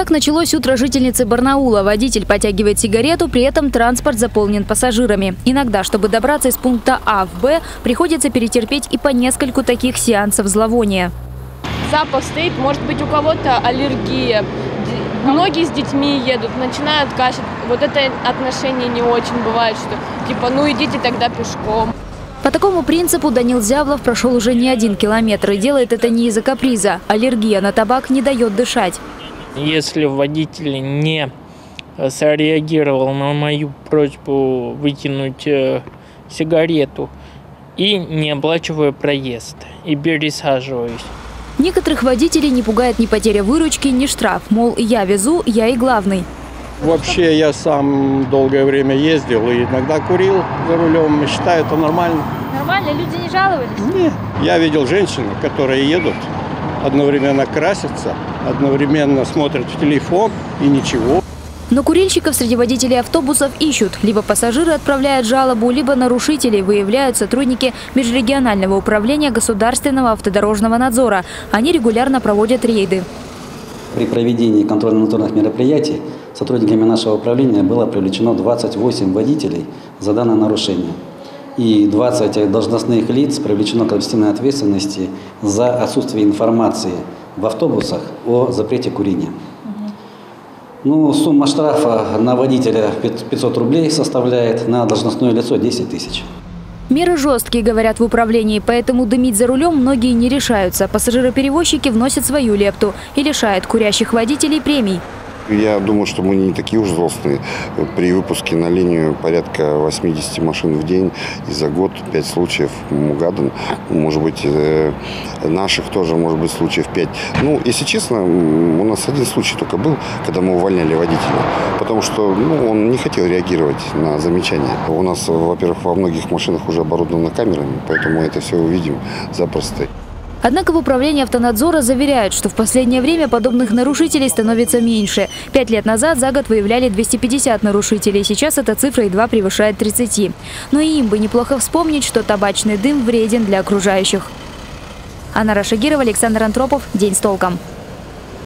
Так началось утро жительницы Барнаула. Водитель потягивает сигарету, при этом транспорт заполнен пассажирами. Иногда, чтобы добраться из пункта А в Б, приходится перетерпеть и по нескольку таких сеансов зловония. Запах стоит, может быть, у кого-то аллергия. Многие с детьми едут, начинают кашлять. Вот это отношение не очень бывает, что типа, ну идите тогда пешком. По такому принципу Данил Зявлов прошел уже не 1 километр и делает это не из-за каприза. Аллергия на табак не дает дышать. Если водитель не среагировал на мою просьбу выкинуть сигарету и не оплачиваю проезд, и пересаживаюсь. Некоторых водителей не пугает ни потеря выручки, ни штраф. Мол, я везу, я и главный. Вообще я сам долгое время ездил и иногда курил за рулем. Считаю, это нормально. Нормально? Люди не жаловались? Нет. Я видел женщин, которые едут, одновременно красятся, одновременно смотрят в телефон и ничего. Но курильщиков среди водителей автобусов ищут. Либо пассажиры отправляют жалобу, либо нарушителей выявляют сотрудники Межрегионального управления государственного автодорожного надзора. Они регулярно проводят рейды. При проведении контрольно-надзорных мероприятий сотрудниками нашего управления было привлечено 28 водителей за данное нарушение. И 20 должностных лиц привлечено к административной ответственности за отсутствие информации в автобусах о запрете курения. Ну, сумма штрафа на водителя 500 рублей составляет, на должностное лицо 10 тысяч. Меры жесткие, говорят в управлении, поэтому дымить за рулем многие не решаются. Пассажироперевозчики вносят свою лепту и лишают курящих водителей премий. Я думаю, что мы не такие уж злостные. При выпуске на линию порядка 80 машин в день, и за год 5 случаев угадан. Может быть, наших тоже, может быть, случаев 5. Ну, если честно, у нас 1 случай только был, когда мы увольняли водителя. Потому что он не хотел реагировать на замечания. У нас, во-первых, во многих машинах уже оборудовано камерами, поэтому мы это все увидим запросто. Однако в управлении автонадзора заверяют, что в последнее время подобных нарушителей становится меньше. 5 лет назад за год выявляли 250 нарушителей. Сейчас эта цифра едва превышает 30. Но и им бы неплохо вспомнить, что табачный дым вреден для окружающих. Анна Рашагирова, Александр Антропов. День с толком.